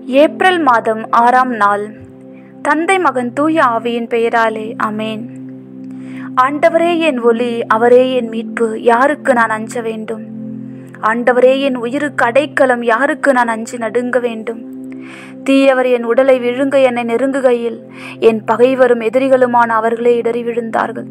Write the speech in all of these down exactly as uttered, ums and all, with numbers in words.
April மாதம் ஆறாம் நாள். தந்தை மகன் தூய ஆவியின் பெயராலே ஆமேன். ஆண்டவரே என் ஒளி, அவரே என் மீட்பு, யாருக்கு நான் அஞ்ச வேண்டும்? ஆண்டவரே என் உயிருக்கு அடைக்கலம், யாருக்கு நான் அஞ்சி நடுங்க வேண்டும்? தீயவர் என் உடலை விழுங்க என்னை நெருங்குகையில் என் பகைவரும் எதிரிகளுமான அவர்களே இடறி விழுந்தார்கள்.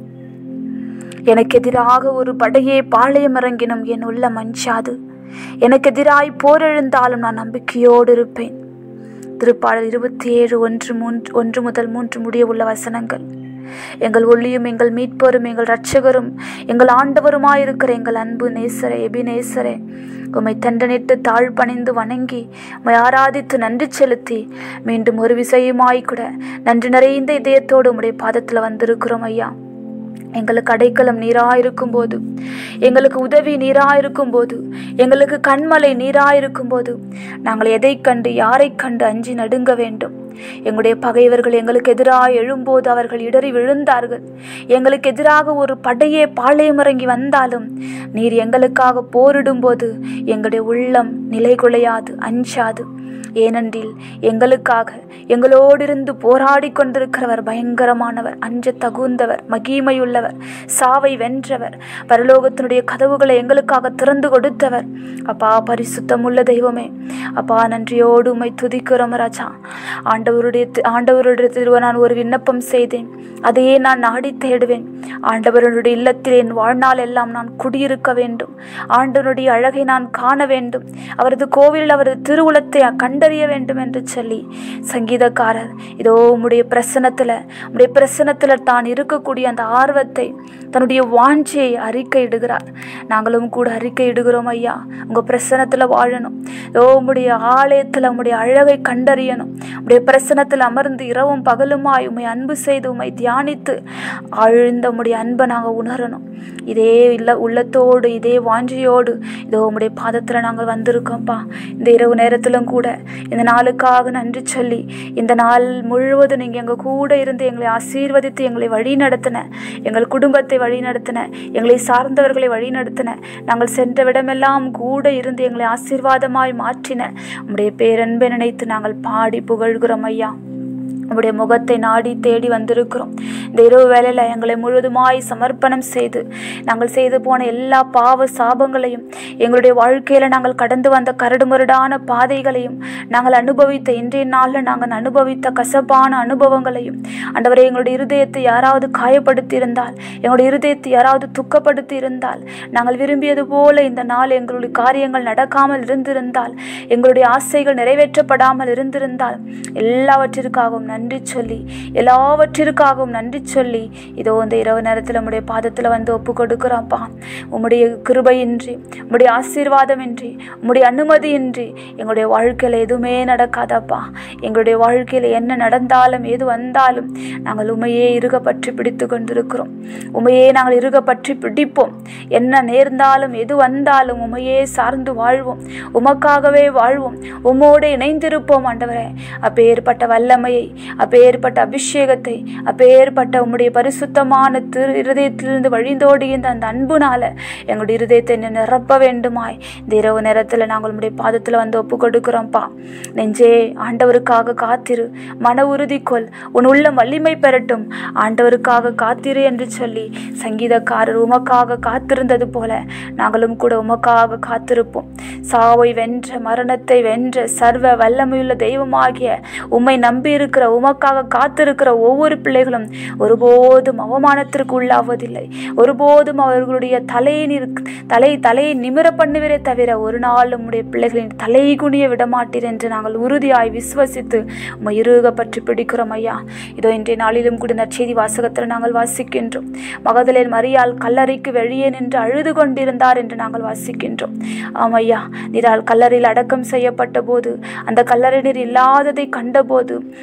எனக்கு எதிராக ஒரு படையே பாளையமிறங்கினும் என் உள்ளம் அஞ்சாது. எனக்கு எதிராய் போரெழுந்தாலும் நான் நம்பிக்கையோடு இருப்பேன். திருப்பாடல் இருபத்தி ஏழு ஒன்று மூன்று ஒன்று முதல் மூன்று முடிய உள்ள வசனங்கள். எங்கள் ஒளியும் எங்கள் மீட்பரும் எங்கள் இரட்சகரும் எங்கள் ஆண்டவருமாயிருக்கிற எங்கள் அன்பு நேசரே, எபினேசரே, உம்மை தண்டனிட்டு தாழ் பணிந்து வணங்கி உம்மை ஆராதித்து நன்றி செலுத்தி மீண்டும் ஒரு விசையுமாய்க்கூட நன்றி நிறைந்த இதயத்தோடு உம்முடைய பாதத்தில் வந்திருக்கிறோம் ஐயா. எங்களுக்கு அடைக்கலம் நீராயிருக்கும் போது, எங்களுக்கு உதவி நீராயிருக்கும் போது, எங்களுக்கு கண்மலை நீராயிருக்கும் போது நாங்கள் எதை கண்டு யாரை கண்டு அஞ்சி நடுங்க வேண்டும்? எங்களுடைய பகைவர்கள் எங்களுக்கு எதிராக எழும்போது அவர்கள் இடறி விழுந்தார்கள். எங்களுக்கு எதிராக ஒரு படையே பாளையமிறங்கி வந்தாலும் நீர் எங்களுக்காக போரிடும் போது எங்களுடைய உள்ளம் நிலை குலையாது, அஞ்சாது. ஏனென்றில் எங்களுக்காக எங்களோடிருந்து போராடி கொண்டிருக்கிறவர் பயங்கரமானவர், அஞ்ச தகுந்தவர், மகிமையுள்ளவர், சாவை வென்றவர், பரலோகத்தினுடைய கதவுகளை எங்களுக்காக திறந்து கொடுத்தவர். அப்பா, பரிசுத்தமுள்ள தெய்வமே, அப்பா, நன்றியோடு உம்மை துதிக்கிறோம் ராஜா. ஆண்டவருடைய ஆண்டவருடைய நான் ஒரு விண்ணப்பம் செய்தேன், அதையே நான் நாடி தேடுவேன். ஆண்டவருடைய இல்லத்தில் என் வாழ்நாள் எல்லாம் நான் குடியிருக்க வேண்டும். ஆண்டவருடைய அழகை நான் காண வேண்டும். அவரது கோவிலில் அவரது திருவுளத்தை கண்டறிய வேண்டும் என்று சொல்லி சங்கீதக்காரர் இதோ உம்முடைய பிரசனத்துல உம்முடைய பிரசனத்துல தான் இருக்கக்கூடிய அந்த ஆர்வத்தை, தன்னுடைய வாஞ்சியை அறிக்கை இடுகிறார். நாங்களும் கூட அறிக்கை இடுகிறோம் ஐயா. உங்க பிரசனத்துல வாழணும். இதோ உம்முடைய ஆலயத்துல உம்முடைய அழகை கண்டறியணும். உம்முடைய பிரசனத்துல அமர்ந்து இரவும் பகலுமாய் உம்மை அன்பு செய்து உம்மை தியானித்து ஆழ்ந்த உம்முடைய அன்பை நாங்கள் உணரணும். இதே இல்ல உள்ளத்தோடு இதே வாஞ்சியோடு இதோ உம்முடைய பாதத்துல நாங்கள் வந்திருக்கோம்ப்பா. இந்த இரவு நேரத்திலும் கூட இந்த நாளுக்காக நன்றி சொல்லி, இந்த நாள் முழுவதும் நீங்க எங்க கூட இருந்து எங்களை ஆசீர்வதித்து எங்களை வழி நடத்தின, எங்கள் குடும்பத்தை வழி நடத்தின, எங்களை சார்ந்தவர்களை வழி நடத்தின, நாங்கள் சென்ற விடமெல்லாம் கூட இருந்து எங்களை ஆசீர்வாதமாய் மாற்றின உம்முடைய பேரன்பை நினைத்து நாங்கள் பாடி புகழ்கிறோம் ஐயா. உம்முடைய முகத்தை நாடி தேடி வந்திருக்கிறோம். இந்த இரவு வேளையில எங்களை முழுவதுமாய் சமர்ப்பணம் செய்து நாங்கள் செய்து போன எல்லா பாவ சாபங்களையும், எங்களுடைய வாழ்க்கையில நாங்கள் கடந்து வந்த கரடுமுரடான பாதைகளையும், நாங்கள் அனுபவித்த இன்றைய நாளில் நாங்கள் அனுபவித்த கசப்பான அனுபவங்களையும், ஆண்டவரே, எங்களுடைய இருதயத்தை யாராவது காயப்படுத்தி இருந்தால், எங்களுடைய இருதயத்தை யாராவது துக்கப்படுத்தி இருந்தால், நாங்கள் விரும்பியது போல இந்த நாள் எங்களுடைய காரியங்கள் நடக்காமல் இருந்திருந்தால், எங்களுடைய ஆசைகள் நிறைவேற்றப்படாமல் இருந்திருந்தால், எல்லாவற்றிற்காகவும் நன்றி சொல்லி எல்லாவற்றிற்காகவும் நன்றி சொல்லி இதோ இந்த இரவு நேரத்தில் உம்முடைய பாதத்தில் வந்து ஒப்பு கொடுக்கிறோம்ப்பா. உம்முடைய கிருபையின்றி, உம்முடைய ஆசீர்வாதமின்றி, உம்முடைய அனுமதியின்றி எங்களுடைய வாழ்க்கையில் எதுவுமே நடக்காதப்பா. எங்களுடைய வாழ்க்கையில் என்ன நடந்தாலும் எது வந்தாலும் நாங்கள் உமையே இறுக பற்றி பிடித்து கொண்டிருக்கிறோம். உமையே நாங்கள் இறுக பற்றி பிடிப்போம். என்ன நேர்ந்தாலும் எது வந்தாலும் உமையே சார்ந்து வாழ்வோம். உமக்காகவே வாழ்வோம். உம்மோடு இணைந்திருப்போம் ஆண்டவரே. அப்பேற்பட்ட வல்லமையை, அப்பேற்பட்ட அபிஷேகத்தை, அப்பேற்பட்ட உம்முடைய பரிசுத்தமான திரு இருதயத்திலிருந்து வழிந்தோடுகின்ற அந்த அன்புனால எங்களுடைய இருதயத்தை நிரப்ப வேண்டுமாய் இந்த இரவு நேரத்தில் நாங்கள் உம்முடைய பாதத்தில் வந்து ஒப்பு கொடுக்கிறோம்ப்பா. நெஞ்சே, ஆண்டவருக்காக காத்திரு, மன உறுதி கொள், உன் உள்ளம் வலிமை பெறட்டும், ஆண்டவருக்காக காத்திரு என்று சொல்லி சங்கீதக்காரர் உமக்காக காத்திருந்தது போல நாங்களும் கூட உமக்காக காத்திருப்போம். சாவை வென்ற, மரணத்தை வென்ற சர்வ வல்லமையுள்ள தெய்வமாகிய உம்மை நம்பி இருக்கிற, உமக்காக காத்திருக்கிற ஒவ்வொரு பிள்ளைகளும் ஒருபோதும் அவமானத்திற்கு உள்ளாவதில்லை. ஒருபோதும் அவர்களுடைய தலையை தலை தலையை நிமிர பண்ணுவரே தவிர ஒரு நாள் உம்முடைய பிள்ளைகளின் தலை குனிய விடமாட்டீர் என்று நாங்கள் உறுதியாய் விசுவசித்து உம்மை இறுக பற்றி பிடிக்கிறோம் ஐயா. இதோ இன்றைய நாளிலும் கூட நற்செய்தி வாசகத்தில் நாங்கள் வாசிக்கின்றோம். மகதலேன் மரியாள் கல்லறைக்கு வெளியே நின்று அழுது கொண்டிருந்தார் என்று நாங்கள் வாசிக்கின்றோம். ஆமையா, நீரால் கல்லறையில் அடக்கம் செய்யப்பட்ட போது, அந்த கல்லறை நீர் இல்லாததை கண்டபோது இதோ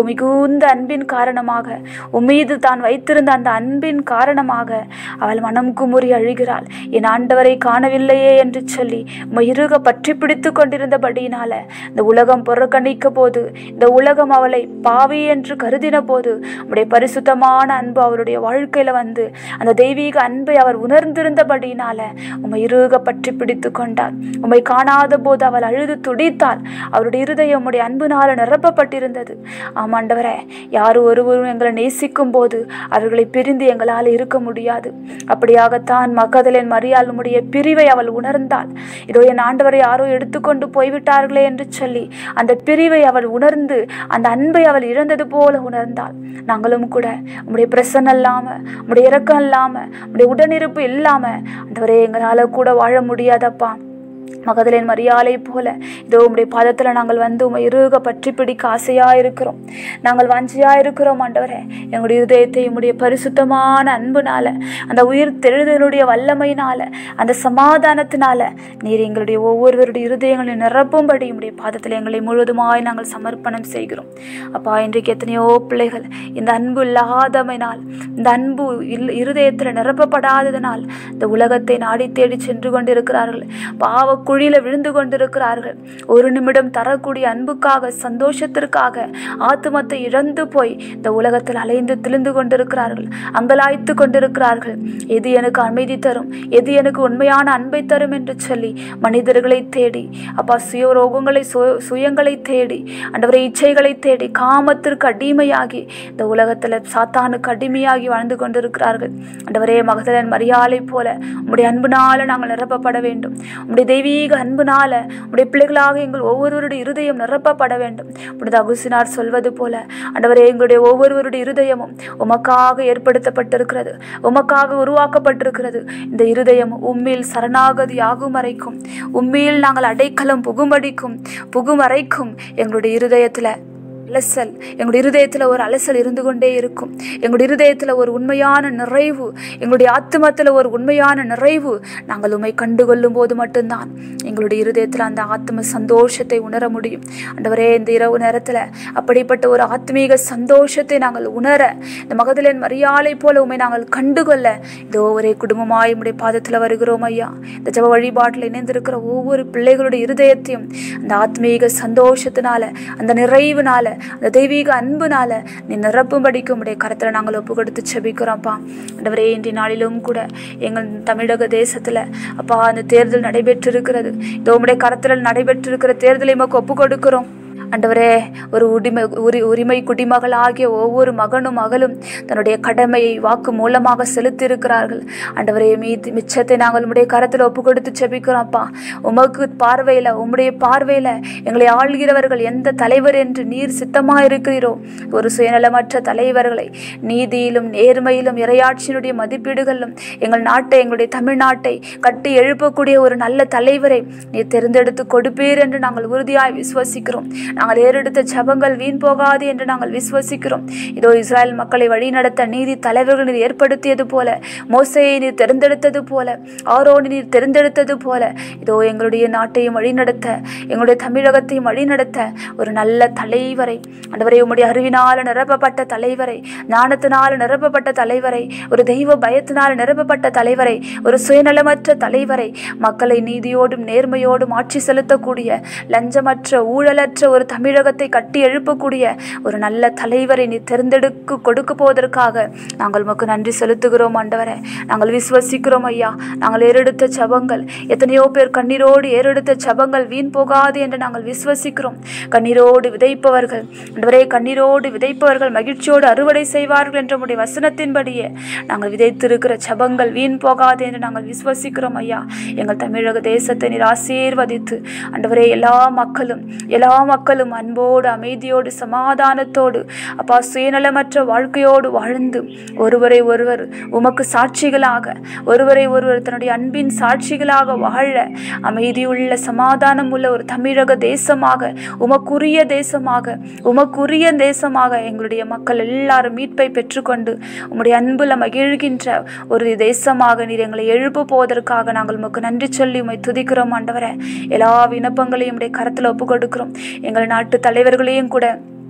மிகுந்த அன்பின் காரணமாக, உம்மீது தான் வைத்திருந்த அந்த அன்பின் காரணமாக அவள் மனம் குமுறி அழுகிறாள். என் ஆண்டவரை காணவில்லையே என்று சொல்லி உம்மை இறுக பற்றி பிடித்து கொண்டிருந்தபடியினால இந்த உலகம் புறக்கணிக்க போது, இந்த உலகம் அவளை பாவி என்று கருதின போது உம்முடைய பரிசுத்தமான அன்பு அவருடைய வாழ்க்கையில வந்து அந்த தெய்வீக அன்பை அவர் உணர்ந்திருந்தபடியினால உம்மை இறுக பற்றி பிடித்து கொண்டார். உம்மை காணாத போது அவள் அழுது துடித்தாள். அவருடைய இருதயம் உம்முடைய அன்புனால நிரப்பப்பட்டிருந்தது. ஆமாண்டவரே, யார் ஒருவரும் எங்களை நேசிக்கும் போது அவர்களை பிரிந்து எங்களால் இருக்க முடியாது. அப்படியாகத்தான் மகதலேன் மரியாள் உம்முடைய பிரிவை அவள் உணர்ந்தாள். இதோ என் ஆண்டவரை யாரோ எடுத்துக்கொண்டு போய்விட்டார்களே என்று சொல்லி அந்த பிரிவை அவள் உணர்ந்து அந்த அன்பை அவள் இழந்தது போல உணர்ந்தாள். நாங்களும் கூட உம்முடைய பிரசன்னம் இல்லாம, உம்முடைய இரக்கம் இல்லாம, உம்முடைய உடனிருப்பு இல்லாம ஆண்டவரே எங்களால கூட வாழ முடியாதப்பா. மகதலேன் மரியாளை போல இதோ உம்முடைய பாதத்துல நாங்கள் வந்து உம்மை இறுக பற்றி பிடிக்க ஆசையா இருக்கிறோம். நாங்கள் வாஞ்சியா இருக்கிறோம் ஆண்டவரே. எங்களுடைய இதயத்தை உம்முடைய பரிசுத்தமான அன்புனால, அந்த உயிர் தெழுதலுடைய வல்லமையினால, அந்த சமாதானத்தினால நீர் எங்களுடைய ஒவ்வொருவருடைய இருதயங்களை நிரப்பும்படி உம்முடைய பாதத்தில் எங்களை முழுவதுமாய் நாங்கள் சமர்ப்பணம் செய்கிறோம். அப்பா, இன்றைக்கு எத்தனையோ பிள்ளைகள் இந்த அன்பு இல்லாதமையினால், இந்த அன்பு இருதயத்தில் நிரப்பப்படாததனால் இந்த உலகத்தை நாடி தேடி சென்று கொண்டிருக்கிறார்கள். பாவ குழியில விழுந்து கொண்டிருக்கிறார்கள். ஒரு நிமிடம் தரக்கூடிய அன்புக்காக, சந்தோஷத்திற்காக ஆத்துமத்தை இழந்து போய் இந்த உலகத்தில் அலைந்து திரிந்து கொண்டிருக்கிறார்கள், அங்கலாய்த்து கொண்டிருக்கிறார்கள். எது எனக்கு அமைதி தரும், எது எனக்கு உண்மையான அன்பை தரும் என்று சொல்லி மனிதர்களை தேடி, அப்பா சுய ரோகங்களை சுயங்களை தேடி, ஆண்டவரே இச்சைகளை தேடி, காமத்திற்கு அடிமையாகி இந்த உலகத்துல சாத்தானுக்கு அடிமையாகி வாழ்ந்து கொண்டிருக்கிறார்கள். ஆண்டவரே, மகதலேன் மரியாளை போல உம்முடைய அன்புனால நாங்கள் நிரப்பப்பட வேண்டும். உம்முடைய தெய்வீக அன்புனால உடைய பிள்ளைகளாக எங்கள் ஒவ்வொருவருடைய இருதயம் நிரப்பப்பட வேண்டும். புனித அகுஸ்தினார் சொல்வது போல ஆண்டவரே, எங்களுடைய ஒவ்வொருவருடைய இருதயமும் உமக்காக ஏற்படுத்தப்பட்டிருக்கிறது, உமக்காக உருவாக்கப்பட்டிருக்கிறது. இந்த இருதயம் உம்மில் சரணாகதி ஆகும் வரைக்கும், உம்மில் நாங்கள் அடைக்கலம் புகுமடிக்கும் புகும் வரைக்கும் எங்களுடைய இருதயத்துல அலசல், எங்களுடைய இருதயத்தில் ஒரு அலசல் இருந்து கொண்டே இருக்கும். எங்களுடைய இருதயத்தில் ஒரு உண்மையான நிறைவு, எங்களுடைய ஆத்மத்தில் ஒரு உண்மையான நிறைவு நாங்கள் உம்மை கண்டுகொள்ளும் போது மட்டும்தான் எங்களுடைய இருதயத்தில் அந்த ஆத்ம சந்தோஷத்தை உணர முடியும். ஆண்டவரே, இந்த இரவு நேரத்தில் அப்படிப்பட்ட ஒரு ஆத்மீக சந்தோஷத்தை நாங்கள் உணர, இந்த மகதலேன் மரியாளை போல உம்மை நாங்கள் கண்டுகொள்ள இதோ ஒரே குடும்பமாய் உம்முடைய பாதத்தில் வருகிறோம் ஐயா. இந்த ஜெப வழிபாட்டில் இணைந்திருக்கிற ஒவ்வொரு பிள்ளைகளுடைய இருதயத்தையும் அந்த ஆத்மீக சந்தோஷத்தினால, அந்த நிறைவுனால, அந்த தெய்வீக அன்புனால நீ நிரப்பும்படிக்கும் உடைய கரத்துல நாங்கள் ஒப்பு கொடுத்து செபிக்கிறோம்ப்பா. ஆண்டவரே, இன்றைய நாளிலும் கூட எங்கள் தமிழக தேசத்துல அப்பா அந்த தேர்தல் நடைபெற்று இருக்கிறது. இதோ உம்முடைய கரத்துல நடைபெற்று இருக்கிற தேர்தலை நமக்கு ஒப்பு கொடுக்கிறோம். ஆண்டவரே, ஒரு உரிமை உரி உரிமை குடிமகள் ஆகிய ஒவ்வொரு மகனும் மகளும் தன்னுடைய கடமையை வாக்கு மூலமாக செலுத்தி இருக்கிறார்கள். ஆண்டவரே, மீது மிச்சத்தை நாங்கள் உம்முடைய கரத்தில் ஒப்பு கொடுத்து செபிக்கிறோம்ப்பா. உமக்கு பார்வையில, உம்முடைய பார்வையில எங்களை ஆள்கிறவர்கள் எந்த தலைவர் என்று நீர் சித்தமாக இருக்கிறீரோ, ஒரு சுயநலமற்ற தலைவர்களை நீதியிலும் நேர்மையிலும் இறையாட்சியினுடைய மதிப்பீடுகளிலும் எங்கள் நாட்டை, எங்களுடைய தமிழ்நாட்டை கட்டி எழுப்பக்கூடிய ஒரு நல்ல தலைவரை நீர் தேர்ந்தெடுத்து கொடுப்பீர் என்று நாங்கள் உறுதியாய் விசுவசிக்கிறோம். நாங்கள் ஏறெடுத்த ஜெபங்கள் வீண் போகாது என்று நாங்கள் விசுவசிக்கிறோம். இதோ இஸ்ராயல் மக்களை வழிநடத்த நீதி தலைவர்கள் நீர் ஏற்படுத்தியது போல, மோசேயை நீர் தெரிந்தெடுத்தது போல, ஆரோனை நீர் தெரிந்தெடுத்தது போல இதோ எங்களுடைய நாட்டையும் வழிநடத்த, எங்களுடைய தமிழகத்தையும் வழிநடத்த ஒரு நல்ல தலைவரை, ஆண்டவரே உம்முடைய அறிவினால் நிரப்பப்பட்ட தலைவரை, ஞானத்தினால் நிரப்பப்பட்ட தலைவரை, ஒரு தெய்வ பயத்தினால் நிரப்பப்பட்ட தலைவரை, ஒரு சுயநலமற்ற தலைவரை, மக்களை நீதியோடும் நேர்மையோடும் ஆட்சி செலுத்தக்கூடிய, லஞ்சமற்ற ஊழலற்ற ஒரு தமிழகத்தை கட்டி எழுப்பக்கூடிய ஒரு நல்ல தலைவரை நீ தேர்ந்தெடுக்க கொடுக்க போவதற்காக நாங்கள் உமக்கு நன்றி செலுத்துகிறோம். ஆண்டவரே, நாங்கள் விசுவசிக்கிறோம் ஐயா. நாங்கள் ஏறெடுத்த ஜெபங்கள், எத்தனையோ பேர் கண்ணீரோடு ஏறெடுத்த ஜெபங்கள் வீண் போகாது என்று நாங்கள் விசுவசிக்கிறோம். கண்ணீரோடு விதைப்பவர்கள், ஆண்டவரே, கண்ணீரோடு விதைப்பவர்கள் மகிழ்ச்சியோடு அறுவடை செய்வார்கள் என்ற உம்முடைய வசனத்தின்படியே நாங்கள் விதைத்திருக்கிற ஜெபங்கள் வீண் போகாது என்று நாங்கள் விசுவசிக்கிறோம் ஐயா. எங்கள் தமிழக தேசத்தை நீர் ஆசீர்வதித்து ஆண்டவரே, எல்லா மக்களும் எல்லா மக்களும் அன்போடு, அமைதியோடு, சமாதானத்தோடு, அப்பா சுயநலமற்ற வாழ்க்கையோடு வாழ்ந்து ஒருவரை ஒருவர் உமக்கு சாட்சிகளாக, ஒருவரை ஒருவர் தன்னுடைய அன்பின் சாட்சிகளாக வாழ அமைதியுள்ள, சமாதானம் உள்ள ஒரு தமிழக தேசமாக, உமக்குரிய தேசமாக, உமக்குரிய தேசமாக எங்களுடைய மக்கள் எல்லாரும் மீட்பை பெற்றுக்கொண்டு உம்முடைய அன்புல மகிழ்கின்ற ஒரு தேசமாக நீர் எங்களை எழுப்ப போவதற்காக நாங்கள் உமக்கு நன்றி சொல்லி உம்மை துதிக்கிறோம். ஆண்டவரே, எல்லா விண்ணப்பங்களையும் உடைய கரத்தில் ஒப்பு கொடுக்கிறோம். எங்கள் நாட்டு தலைவர்களையும் கூட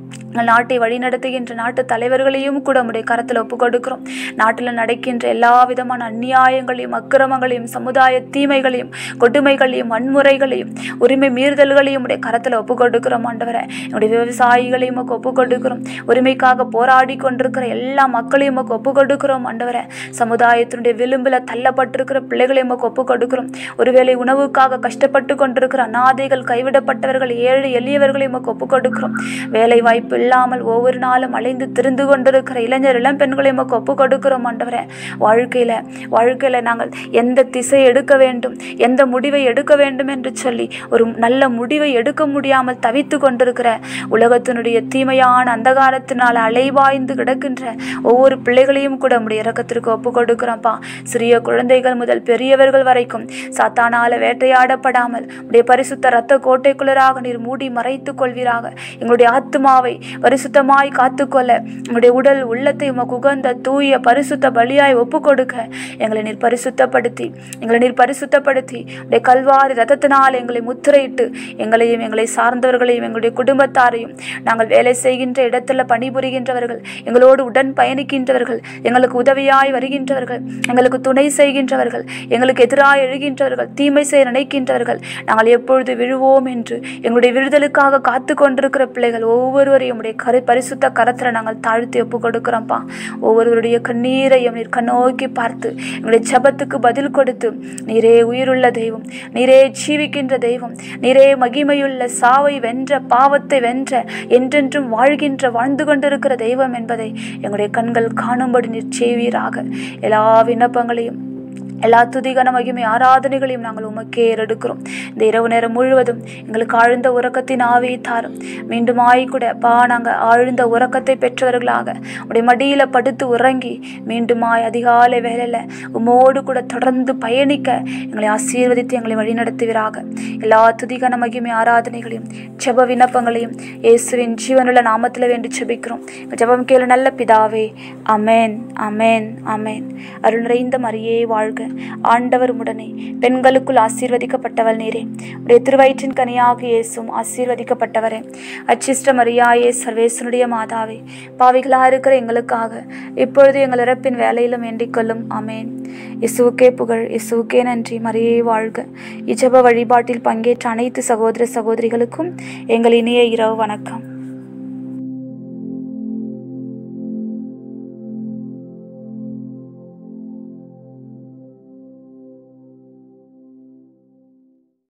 நாட்டை வழிநடத்துகின்ற நாட்டு தலைவர்களையும் கூட உம்முடைய கரத்தில் ஒப்பு கொடுக்கிறோம். நாட்டில் நடக்கின்ற எல்லா விதமான அநியாயங்களையும் அக்கிரமங்களையும் சமுதாய தீமைகளையும் கொடுமைகளையும் வன்முறைகளையும் உரிமை மீறுதல்களையும் உடைய கரத்தில் ஒப்பு கொடுக்கிறோம் ஆண்டவரே. என்னுடைய விவசாயிகளையும் ஒப்பு கொடுக்கிறோம். உரிமைக்காக போராடி கொண்டிருக்கிற எல்லா மக்களையும் ஒப்பு கொடுக்கிறோம் ஆண்டவரே. சமுதாயத்தினுடைய விளிம்பில் தள்ளப்பட்டிருக்கிற பிள்ளைகளையும் ஒப்பு கொடுக்கிறோம். ஒருவேளை உணவுக்காக கஷ்டப்பட்டு கொண்டிருக்கிற அநாதைகள், கைவிடப்பட்டவர்கள், ஏழை எளியவர்களையும் ஒப்பு கொடுக்கிறோம். வேலை வாய்ப்பு இல்லாமல் ஒவ்வொரு நாளும் அலைந்து திரிந்து கொண்டிருக்கிற இளைஞர் இளம் பெண்களை நமக்கு ஒப்பு கொடுக்கிறோம் ஆண்டவரே. வாழ்க்கையில வாழ்க்கையில நாங்கள் எந்த திசை எடுக்க வேண்டும், எந்த முடிவை எடுக்க வேண்டும் என்று சொல்லி ஒரு நல்ல முடிவை எடுக்க முடியாமல் தவித்து கொண்டிருக்கிற உலகத்தினுடைய தீமையான அந்தகாரத்தினால் அலைவாய்ந்து கிடக்கின்ற ஒவ்வொரு பிள்ளைகளையும் கூட நம்முடைய இரக்கத்திற்கு ஒப்பு கொடுக்கிறோம்ப்பா. சிறிய குழந்தைகள் முதல் பெரியவர்கள் வரைக்கும் சாத்தானால வேட்டையாடப்படாமல் உடைய பரிசுத்த இரத்த கோட்டைக்குள்ளராக நீர் மூடி மறைத்துக் கொள்வீராக. எங்களுடைய ஆத்மாவை பரிசுத்தமாய் காத்துக்கொள்ள, உங்களுடைய உடல் உள்ளத்தை உமக்கு உகந்த தூய பரிசுத்த பலியாய் ஒப்பு கொடுக்க எங்களை நீர் பரிசுத்தப்படுத்தி எங்களை நீர் பரிசுத்தப்படுத்தி உடைய கல்வாரி ரத்தத்தினால் எங்களை முத்திரையிட்டு எங்களையும் எங்களை சார்ந்தவர்களையும் எங்களுடைய குடும்பத்தாரையும், நாங்கள் வேலை செய்கின்ற இடத்துல பணிபுரிகின்றவர்கள், எங்களோடு உடன் பயணிக்கின்றவர்கள், எங்களுக்கு உதவியாய் வருகின்றவர்கள், எங்களுக்கு துணை செய்கின்றவர்கள், எங்களுக்கு எதிராக எழுகின்றவர்கள், தீமை செய்ய நினைக்கின்றவர்கள், நாங்கள் எப்பொழுது விழுவோம் என்று எங்களுடைய விடுதலுக்காக காத்து கொண்டிருக்கிற பிள்ளைகள் ஒவ்வொருவரையும் உடைய கரு பரிசுத்த கரத்தில் நாங்கள் தாழ்த்தி ஒப்பு கொடுக்கிறோம்ப்பா. ஒவ்வொருவருடைய கண்ணீரையும் நீர் கண்ணோக்கி பார்த்து எங்களுடைய ஜெபத்துக்கு பதில் கொடுத்து, நீரே உயிருள்ள தெய்வம், நீரே ஜீவிக்கின்ற தெய்வம், நீரே மகிமையுள்ள சாவை வென்ற பாவத்தை வென்ற என்றென்றும் வாழ்கின்ற வாழ்ந்து கொண்டிருக்கிற தெய்வம் என்பதை எங்களுடைய கண்கள் காணும்படி நீர் செய்வீராக. எல்லா விண்ணப்பங்களையும் எல்லா துதிகன மகிமை ஆராதனைகளையும் நாங்கள் உமக்கே ஏறெடுக்கிறோம். இந்த இரவு நேரம் முழுவதும் எங்களுக்கு ஆழ்ந்த உறக்கத்தின் ஆவியை தாரும். மீண்டும் ஆய்கூட பா நாங்கள் ஆழ்ந்த உறக்கத்தை பெற்றவர்களாக உடைய மடியில படுத்து உறங்கி மீண்டுமாய் அதிகாலை வேலையில் உமோடு கூட தொடர்ந்து பயணிக்க எங்களை ஆசீர்வதித்து எங்களை வழிநடத்துவீராக. எல்லா துதிகன மகிமை ஆராதனைகளையும் ஜெப விண்ணப்பங்களையும் இயேசுவின் ஜீவனுள்ள நாமத்தில் வேண்டி ஜெபிக்கிறோம். ஜெபம் கேளு நல்ல பிதாவே. அமேன், அமேன், அமேன். அருள் நிறைந்த மரியே வாழ்க, ஆண்டவர் உடனே பெண்களுக்குள் ஆசீர்வதிக்கப்பட்டவள் நீரே, உடைய திருவயிற்றின் கனியாக இயேசும் ஆசீர்வதிக்கப்பட்டவரே. அச்சிஷ்ட மரியாயே, சர்வேசனுடைய மாதாவே, பாவிகளா இருக்கிற எங்களுக்காக இப்பொழுது எங்கள் இறப்பின் வேலையிலும் வேண்டிக் கொள்ளும். அமேன். இயேசுவுக்கே புகழ், இயேசுவுக்கே நன்றி. மரியே வாழ்க. இஜப வழிபாட்டில் பங்கேற்ற அனைத்து சகோதர சகோதரிகளுக்கும் எங்கள் இனிய இரவு வணக்கம்.